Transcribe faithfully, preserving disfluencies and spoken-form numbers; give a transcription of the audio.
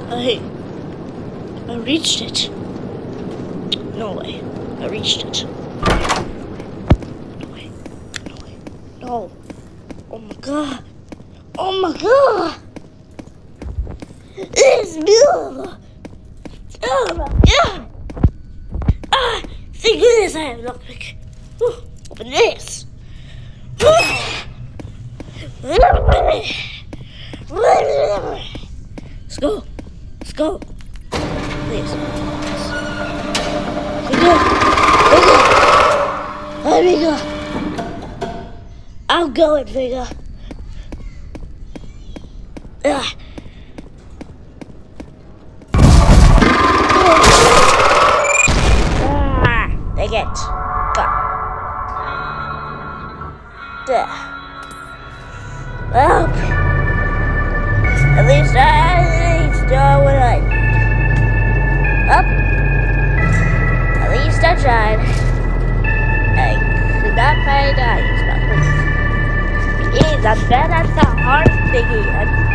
I... I reached it. No way. I reached it. No way. No way. No. Oh my god. Oh my god. It's beautiful. Oh my god. Ah, thank goodness I have a lockpick. Whew, open this. Let's go. Let's go. Please. Let me go. I'm going, Vega. Ah. Ah, dang it. God. There. Well, at least I still would I. Up. At least I tried. I could not find out. It's not pretty. It's not bad. That's the hard thing.